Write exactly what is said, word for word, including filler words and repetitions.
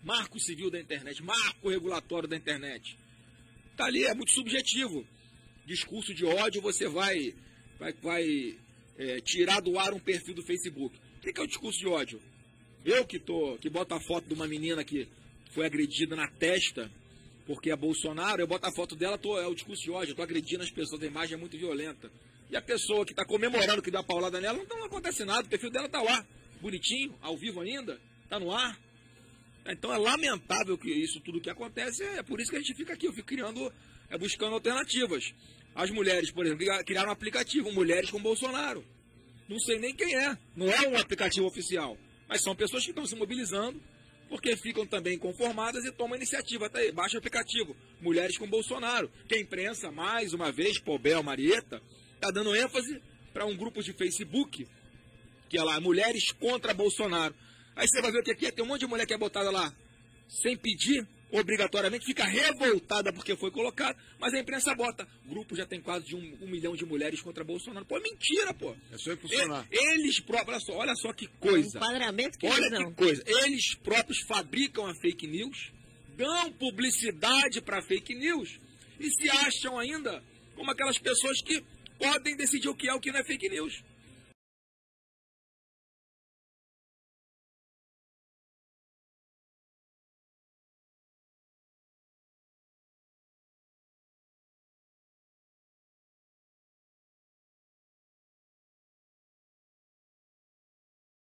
marco civil da internet, marco regulatório da internet. Tá ali, é muito subjetivo. Discurso de ódio, você vai, vai, vai é, tirar do ar um perfil do Facebook. O que, que é o discurso de ódio? Eu que, tô, que boto a foto de uma menina que foi agredida na testa porque é Bolsonaro, eu boto a foto dela, tô, é o discurso de ódio, eu tô agredindo as pessoas, a imagem é muito violenta. E a pessoa que está comemorando que deu a paulada nela, não, não acontece nada, o perfil dela tá lá, bonitinho, ao vivo ainda, tá no ar. Então é lamentável que isso tudo que acontece, é por isso que a gente fica aqui, eu fico criando, é, buscando alternativas. As mulheres, por exemplo, criaram um aplicativo, Mulheres com Bolsonaro. Não sei nem quem é, não é um aplicativo oficial, mas são pessoas que estão se mobilizando, porque ficam também conformadas e tomam iniciativa. Tá aí, baixa o aplicativo, Mulheres com Bolsonaro. Que a imprensa, mais uma vez, Pobel, Marieta, está dando ênfase para um grupo de Facebook, que é lá, Mulheres contra Bolsonaro. Aí você vai ver que aqui tem um monte de mulher que é botada lá sem pedir, obrigatoriamente, fica revoltada porque foi colocado, mas a imprensa bota. O grupo já tem quase de um, um milhão de mulheres contra Bolsonaro. Pô, é mentira, pô. É só impulsionar. Eles próprios, olha só, olha só que coisa. É um enquadramento que olha eles não. que coisa. Eles próprios fabricam a fake news, dão publicidade para fake news e se acham ainda como aquelas pessoas que podem decidir o que é o que não é fake news.